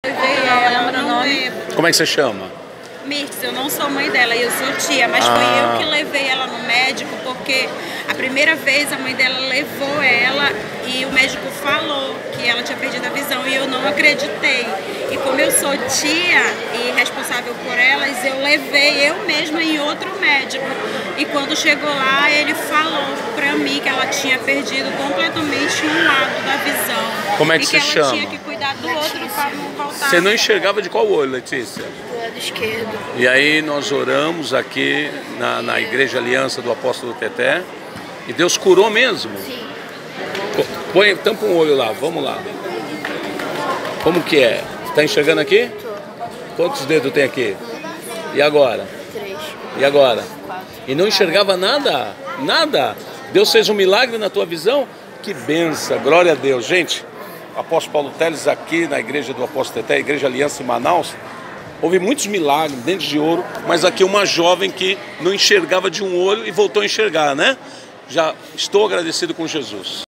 Ela não lembro. Como é que você chama? Mirtz, eu não sou mãe dela, eu sou tia, mas foi eu que levei ela no médico, porque a primeira vez a mãe dela levou ela e o médico falou que ela tinha perdido a visão e eu não acreditei. E como eu sou tia e responsável por elas, eu levei eu mesma em outro médico. E quando chegou lá, ele falou pra mim que ela tinha perdido completamente um lado da visão. Como é que você chama? E que ela tinha que cuidar do outro pra não voltar. Você não enxergava de qual olho, Letícia? Do lado esquerdo. E aí nós oramos aqui na Igreja Aliança do Apóstolo Teté e Deus curou mesmo? Sim. Tampa um olho lá, vamos lá. Como que é? Tá enxergando aqui? Tô. Quantos dedos tem aqui? E agora? 3. E agora? 4. E não enxergava nada? Nada? Deus fez um milagre na tua visão? Que benção, glória a Deus. Gente, Apóstolo Paulo Teles aqui na Igreja do Apóstolo Teté, Igreja Aliança em Manaus, houve muitos milagres, dentes de ouro, mas aqui uma jovem que não enxergava de um olho e voltou a enxergar, né? Já estou agradecido com Jesus.